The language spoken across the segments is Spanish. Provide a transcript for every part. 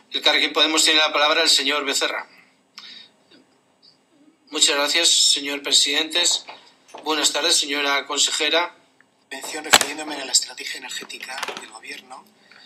Elkarrekin Podemos tiene la palabra el señor Becerra. Muchas gracias, señor presidente. Buenas tardes, señora consejera. Refiriéndome a la estrategia energética del Gobierno,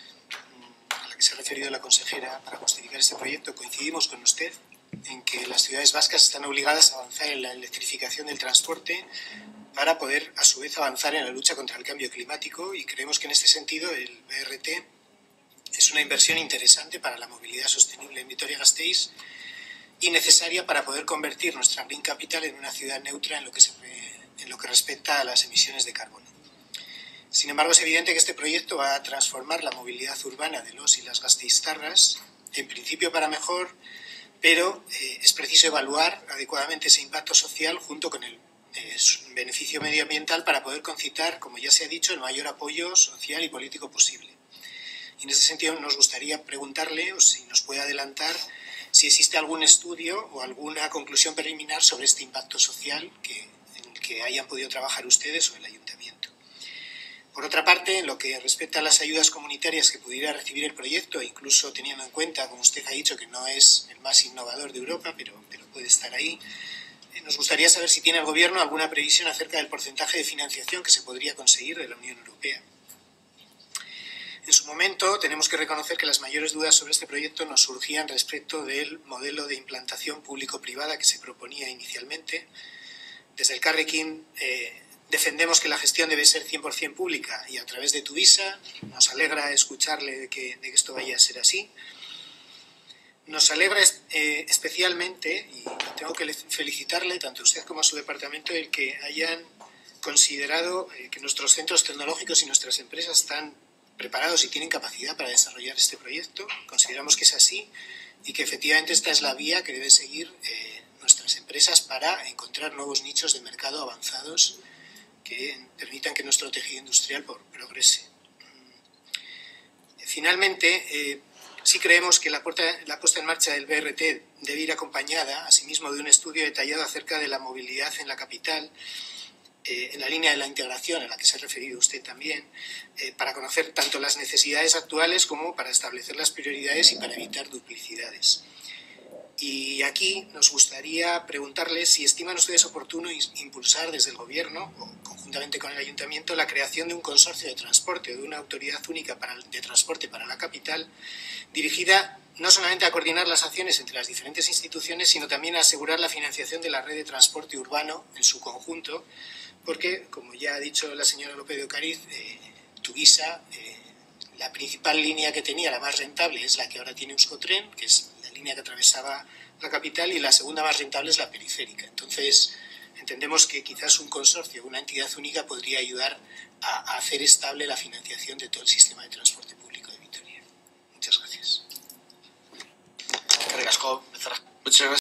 a la que se ha referido la consejera, para justificar este proyecto, coincidimos con usted en que las ciudades vascas están obligadas a avanzar en la electrificación del transporte para poder, a su vez, avanzar en la lucha contra el cambio climático, y creemos que en este sentido el BRT es una inversión interesante para la movilidad sostenible en Vitoria-Gasteiz y necesaria para poder convertir nuestra Green Capital en una ciudad neutra en lo que respecta a las emisiones de carbono. Sin embargo, es evidente que este proyecto va a transformar la movilidad urbana de los y las gasteiztarras, en principio para mejor, pero es preciso evaluar adecuadamente ese impacto social junto con el beneficio medioambiental para poder concitar, como ya se ha dicho, el mayor apoyo social y político posible. Y en ese sentido nos gustaría preguntarle, o si nos puede adelantar, si existe algún estudio o alguna conclusión preliminar sobre este impacto social en el que hayan podido trabajar ustedes o el ayuntamiento. Por otra parte, en lo que respecta a las ayudas comunitarias que pudiera recibir el proyecto, incluso teniendo en cuenta, como usted ha dicho, que no es el más innovador de Europa, pero puede estar ahí, nos gustaría saber si tiene el Gobierno alguna previsión acerca del porcentaje de financiación que se podría conseguir de la Unión Europea. En su momento, tenemos que reconocer que las mayores dudas sobre este proyecto nos surgían respecto del modelo de implantación público-privada que se proponía inicialmente. Desde Elkarrekin defendemos que la gestión debe ser 100% pública y a través de Tuvisa. Nos alegra escucharle de que esto vaya a ser así. Nos alegra especialmente, y tengo que felicitarle tanto a usted como a su departamento, el que hayan considerado que nuestros centros tecnológicos y nuestras empresas están preparados y tienen capacidad para desarrollar este proyecto. Consideramos que es así y que efectivamente esta es la vía que deben seguir nuestras empresas para encontrar nuevos nichos de mercado avanzados que permitan que nuestro tejido industrial progrese. Finalmente, sí creemos que la puesta en marcha del BRT debe ir acompañada, asimismo, de un estudio detallado acerca de la movilidad en la capital, en la línea de la integración a la que se ha referido usted también, para conocer tanto las necesidades actuales como para establecer las prioridades y para evitar duplicidades. Y aquí nos gustaría preguntarles si estiman ustedes oportuno impulsar desde el Gobierno, o conjuntamente con el Ayuntamiento, la creación de un consorcio de transporte o de una autoridad única de transporte para la capital, dirigida no solamente a coordinar las acciones entre las diferentes instituciones, sino también a asegurar la financiación de la red de transporte urbano en su conjunto, porque, como ya ha dicho la señora López de Ocariz, Tuvisa, la principal línea que tenía, la más rentable, es la que ahora tiene Euskotren, que es la línea que atravesaba la capital, y la segunda más rentable es la periférica. Entonces, entendemos que quizás un consorcio, una entidad única, podría ayudar a hacer estable la financiación de todo el sistema de transporte público de Vitoria. Muchas gracias. Muchas gracias.